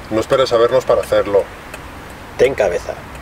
No esperes a vernos para hacerlo. Ten cabeza.